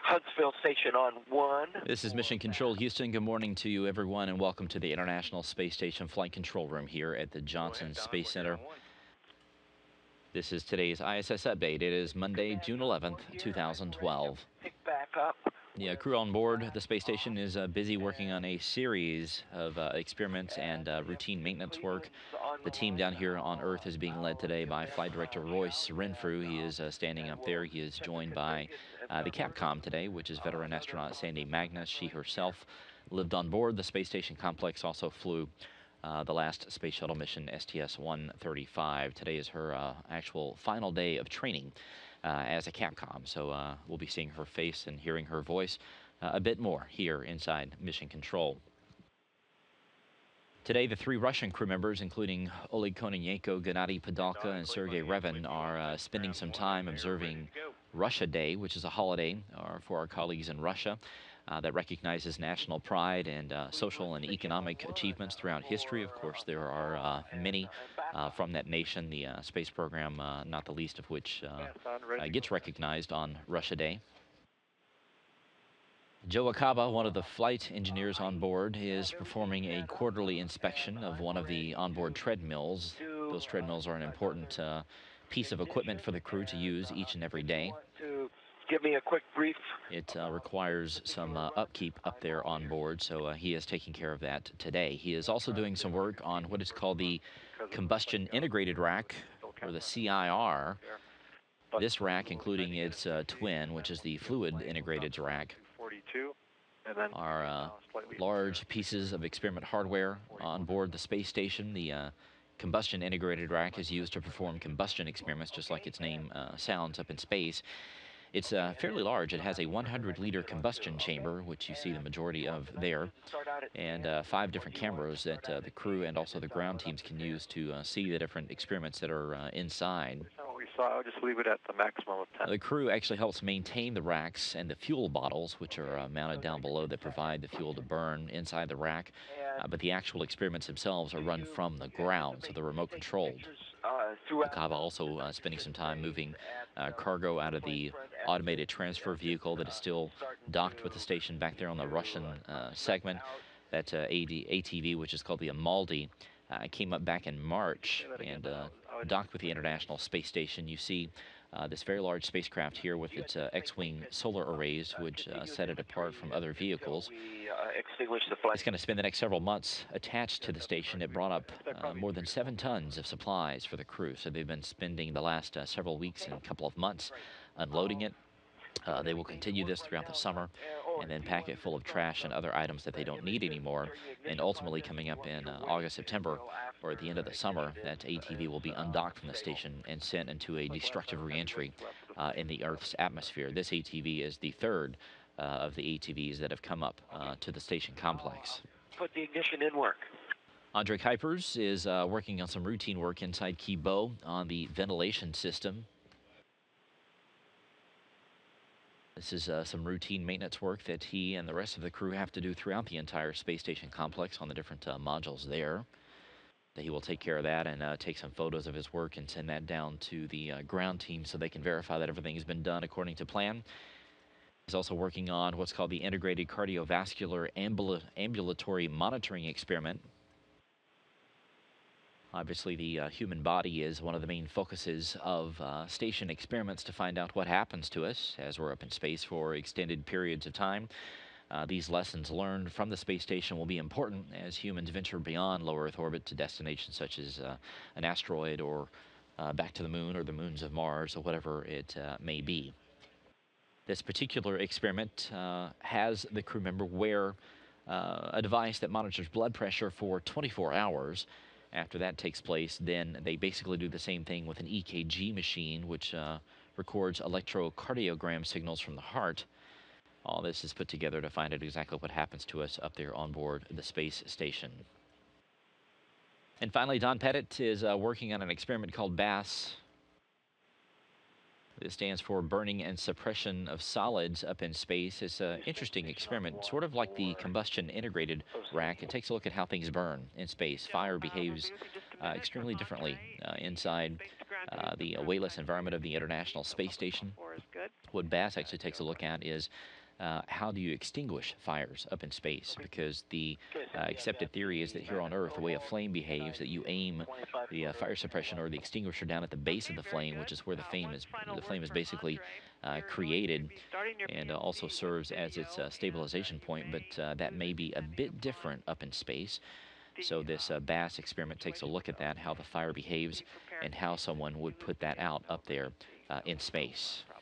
Huntsville Station on 1. This is Mission Control Houston. Good morning to you, everyone, and welcome to the International Space Station Flight Control Room here at the Johnson Space Center. This is today's ISS update. It is Monday, June 11th, 2012. Pick back up. The crew on board the space station is busy working on a series of experiments and routine maintenance work. The team down here on Earth is being led today by Flight Director Royce Renfrew. He is standing up there. He is joined by the Capcom today, which is veteran astronaut Sandy Magnus. She herself lived on board the space station complex, also flew the last space shuttle mission, STS-135. Today is her actual final day of training as a Capcom, so we'll be seeing her face and hearing her voice a bit more here inside Mission Control. Today, the three Russian crew members, including Oleg Kononenko, Gennady Padalka, and Sergei Revin, are spending some time observing Russia Day, which is a holiday for our colleagues in Russia that recognizes national pride and social and economic achievements throughout history. Of course, there are many from that nation, the space program, not the least of which gets recognized on Russia Day. Joe Akaba, one of the flight engineers on board, is performing a quarterly inspection of one of the onboard treadmills. Those treadmills are an important piece of equipment for the crew to use each and every day. Give me a quick brief. It requires some upkeep up there on board, so he is taking care of that today. He is also doing some work on what is called the Combustion Integrated Rack, or the CIR. This rack, including its twin, which is the Fluid Integrated Rack, are large pieces of experiment hardware on board the space station. The Combustion Integrated Rack is used to perform combustion experiments, just like its name sounds, up in space. It's fairly large. It has a 100-liter combustion chamber, which you see the majority of there, and 5 different cameras that the crew and also the ground teams can use to see the different experiments that are inside. I'll just leave it at the maximum of 10. The crew actually helps maintain the racks and the fuel bottles, which are mounted down below, that provide the fuel to burn inside the rack, but the actual experiments themselves are run from the ground, so they're remote controlled. Akaba also spending some time moving cargo out of the automated transfer vehicle that is still docked with the station back there on the Russian segment. That ATV, which is called the Amaldi, came up back in March and docked with the International Space Station. You see this very large spacecraft here with its X-wing solar arrays, which set it apart from other vehicles. It's going to spend the next several months attached to the station. It brought up more than 7 tons of supplies for the crew, so they've been spending the last several weeks and a couple of months unloading it. They will continue this throughout the summer and then pack it full of trash and other items that they don't need anymore. And ultimately, coming up in August, September, or at the end of the summer, that ATV will be undocked from the station and sent into a destructive reentry in the Earth's atmosphere. This ATV is the third of the ATVs that have come up to the station complex. Put the ignition in work. Andre Kuipers is working on some routine work inside Kibo on the ventilation system. This is some routine maintenance work that he and the rest of the crew have to do throughout the entire space station complex on the different modules there. He will take care of that and take some photos of his work and send that down to the ground team so they can verify that everything has been done according to plan. He's also working on what's called the Integrated Cardiovascular Ambulatory Monitoring Experiment. Obviously, the human body is one of the main focuses of station experiments to find out what happens to us as we're up in space for extended periods of time. These lessons learned from the space station will be important as humans venture beyond low Earth orbit to destinations such as an asteroid or back to the moon or the moons of Mars or whatever it may be. This particular experiment has the crew member wear a device that monitors blood pressure for 24 hours. After that takes place, then they basically do the same thing with an EKG machine, which records electrocardiogram signals from the heart. All this is put together to find out exactly what happens to us up there on board the space station. And finally, Don Pettit is working on an experiment called BASS. This stands for Burning and Suppression of Solids Up in Space. It's an interesting experiment, sort of like the Combustion Integrated Rack. It takes a look at how things burn in space. Fire behaves extremely differently inside the weightless environment of the International Space Station. What BASS actually takes a look at is how do you extinguish fires up in space? Because the accepted theory is that here on Earth, the way a flame behaves, that you aim the fire suppression or the extinguisher down at the base of the flame, which is where the flame is basically created, and also serves as its stabilization point. But that may be a bit different up in space. So this BASS experiment takes a look at that, how the fire behaves, and how someone would put that out up there in space.